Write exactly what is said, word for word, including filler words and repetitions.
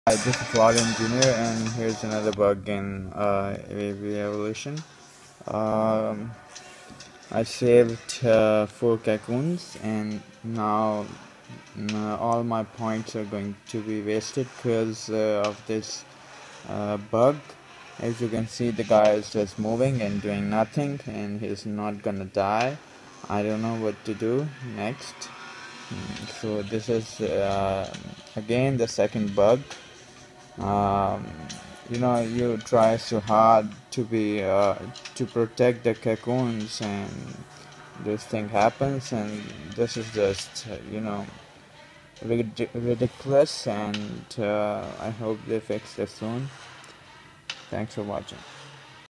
Hi, this is Flawed Engineer, and here's another bug in uh, A V Evolution. Um, I saved uh, four cocoons, and now uh, all my points are going to be wasted because uh, of this uh, bug. As you can see, the guy is just moving and doing nothing, and he's not gonna die. I don't know what to do next. Mm, So this is uh, again the second bug. um, you know, you try so hard to be uh, to protect the cocoons, and this thing happens, and this is just uh, you know, rid- ridiculous, and uh, I hope they fix this soon. Thanks for watching.